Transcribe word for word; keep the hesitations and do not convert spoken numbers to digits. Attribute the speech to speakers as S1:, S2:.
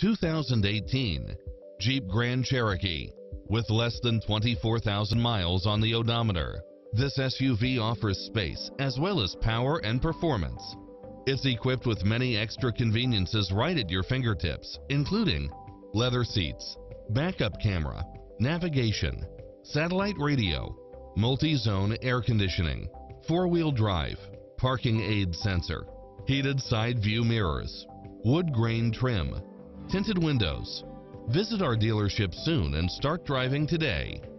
S1: two thousand eighteen Jeep Grand Cherokee. With less than twenty-four thousand miles on the odometer, this S U V offers space as well as power and performance. It's equipped with many extra conveniences right at your fingertips, including leather seats, backup camera, navigation, satellite radio, multi-zone air conditioning, four-wheel drive, parking aid sensor, heated side view mirrors, wood grain trim, tinted windows. Visit our dealership soon and start driving today.